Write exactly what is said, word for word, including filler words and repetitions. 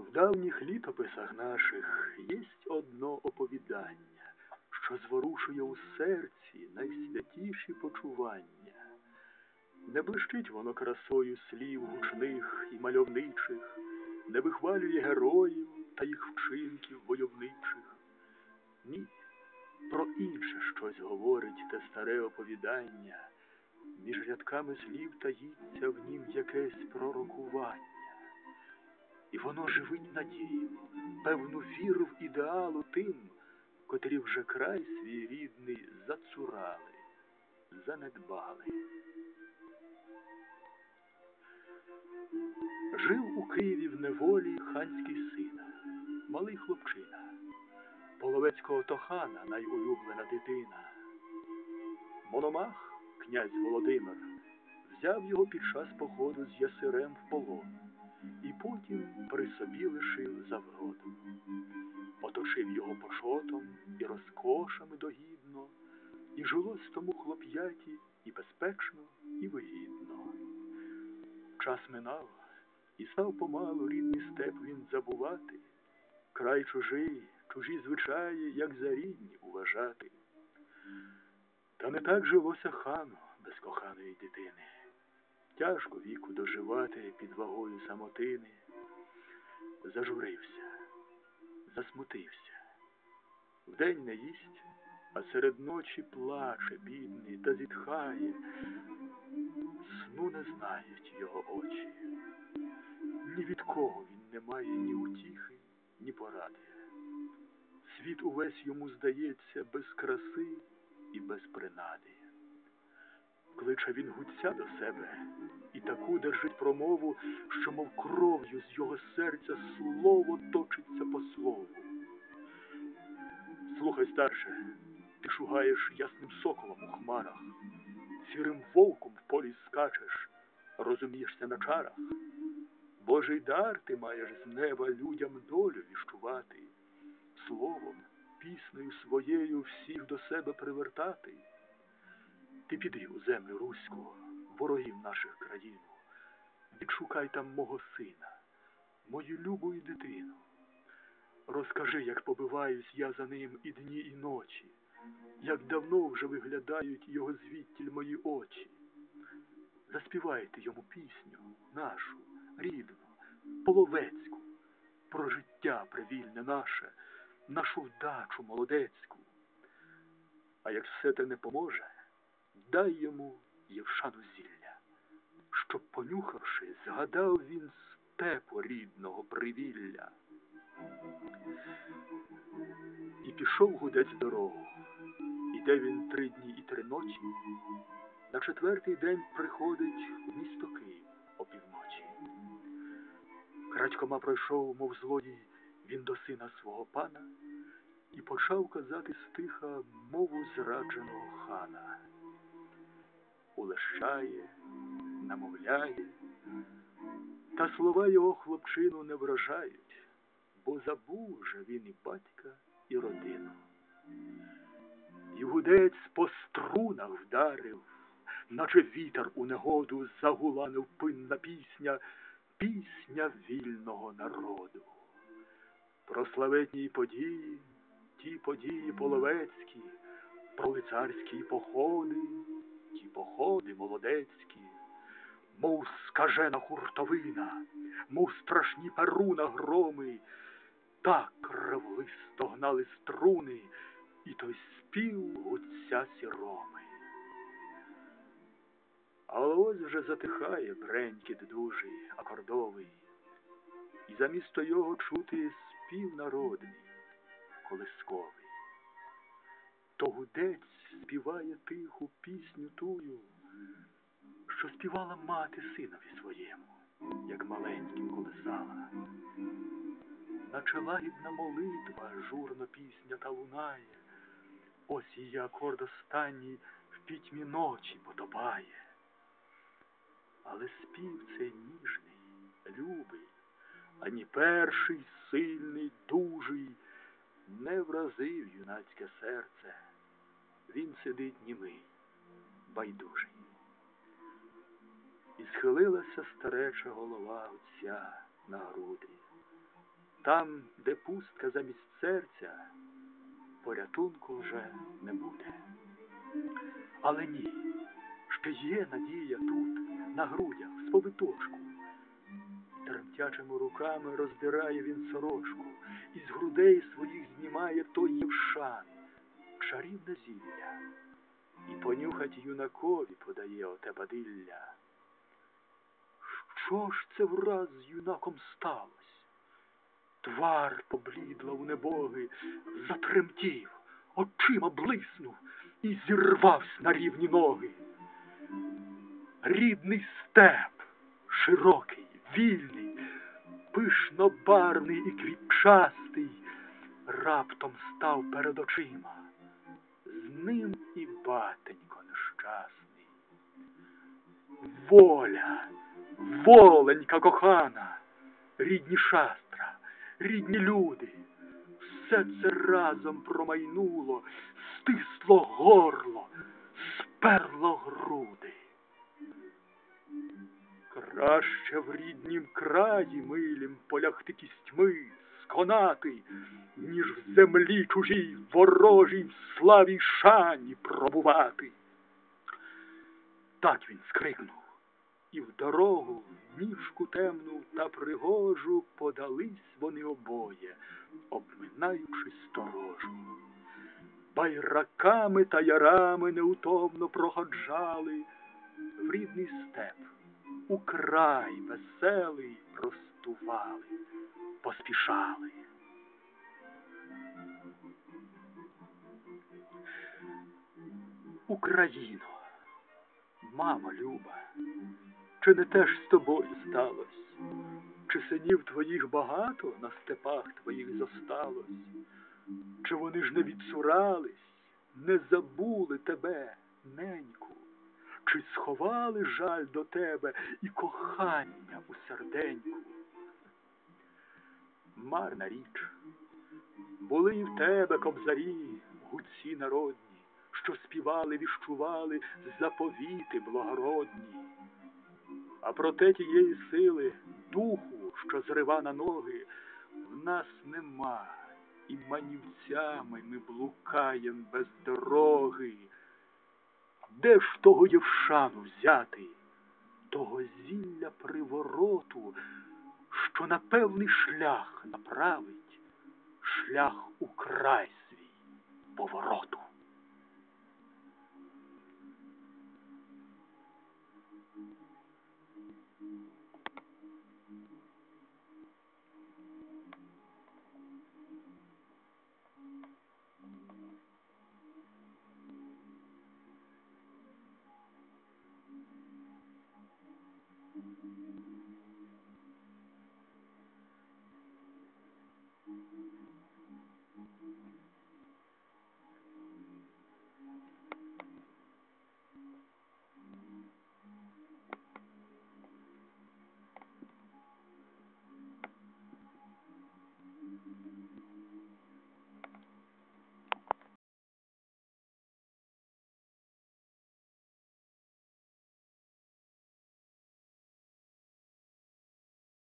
В давніх літописах наших єсть одно оповідання, що зворушує у серці найсвятіші почування. Не блищить воно красою слів гучних і мальовничих, не вихвалює героїв та їх вчинків войовничих. Ні, про інше щось говорить те старе оповідання. Між рядками слів таїться в нім якесь пророкування. І воно живить надію, певну віру в ідеалу тим, котрі вже край свій рідний зацурали, занедбали. Жив у Києві в неволі ханський син, малий хлопчина, половецького то хана найулюблена дитина. Мономах, князь Володимир, взяв його під час походу з ясирем в полон і потім при собі лишив за вроду. Оточив його почотом і розкошами догідно, і жилось тому хлоп'яті і безпечно, і вигідно. Час минав, і став помалу рідний степ він забувати, край чужий, чужі звичаї, як за рідні, уважати. Та не так жилося хану без коханої дитини. Тяжко віку доживати під вагою самотини. Зажурився, засмутився. Вдень не їсть, а серед ночі плаче бідний та зітхає. Сну не знають його очі. Ні від кого він не має ні утіхи, ні поради. Світ увесь йому здається без краси і без принади. Кличе він гудця до себе і таку держить промову, що мов кров'ю з його серця слово точиться по слову. Слухай, старше, ти шугаєш ясним соколом у хмарах, сірим вовком в полі скачеш, розумієшся на чарах. Божий дар ти маєш з неба людям долю віщувати, словом, піснею своєю всіх до себе привертати. Ти піди у землю руську, ворогів наших країну, відшукай там мого сина, мою любу і дитину. Розкажи, як побиваюсь я за ним і дні, і ночі, як давно вже виглядають його звідтіль мої очі. Заспівайте йому пісню нашу, рідну, половецьку, про життя привільне наше, нашу вдачу молодецьку. А як все те не поможе, дай йому євшану зілля, щоб, понюхавши, згадав він степу рідного привілля. І пішов гудець дорогу. Іде він три дні і три ночі. На четвертий день приходить в місто Київ опівночі. Крадькома пройшов, мов злодій, він до сина свого пана і почав казати стиха мову зрадженого хана. Улещає, намовляє, та слова його хлопчину не вражають, бо забув же він і батька, і родину. І гудець по струнах вдарив, наче вітер у негоду загула невпинна пісня, пісня вільного народу. Про славетні події, ті події половецькі, про лицарські походи, ті походи молодецькі, мов скажена хуртовина, мов страшні перуна громи, так ревлисто гнали струни і той спів гудця сіроми. А ось вже затихає бренькіт дужий, акордовий, і замісто його чути спів народний, колисковий. То гудець співає тиху пісню тую, що співала мати синові своєму, як маленьким колисала. Наче лагідна молитва, журно пісня та лунає, ось її акорд останній в пітьмі ночі потопає. Але спів цей ніжний, любий, ані перший, сильний, дужий не вразив юнацьке серце. Він сидить німий, байдужий. І схилилася стареча голова отця на груди. Там, де пустка замість серця, порятунку вже не буде. Але ні, ще є надія тут, на грудях, з повиточку. Тремтячими руками роздирає він сорочку, і з грудей своїх знімає той євшан, чарівне зілля, і понюхать юнакові подає оте бадилля. Що ж це враз з юнаком сталось? Твар поблідла у небоги, затремтів, очима блиснув і зірвавсь на рівні ноги. Рідний степ, широкий, вільний, пишнобарвний і квітчастий, раптом став перед очима. З ним і батенько нещасний. Воля, воленька кохана, рідні шастра, рідні люди, все це разом промайнуло, стисло горло, сперло груди. Краще в ріднім краї милім полягти кістьми, сконати, ніж в землі чужій, ворожій, в славі й шані пробувати. Так він скрикнув, і в дорогу, в ніжку темну та пригожу подались вони обоє, обминаючи сторожу. Байраками та ярами неутомно проходжали в рідний степ, у край веселий простували, поспішали. Україно, мамо люба, чи не те ж з тобою сталось? Чи синів твоїх багато на степах твоїх зосталось? Чи вони ж не відсурались, не забули тебе, неньку? Чи сховали жаль до тебе і кохання у серденьку? Марна річ, були і в тебе кобзарі, гудці народні, що співали, віщували заповіти благородні. А проте тієї сили, духу, що зрива на ноги, в нас нема, і манівцями ми блукаєм без дороги. Де ж того євшану взяти, того зілля привороту, що на певний шлях направить, шлях у край свій повороту?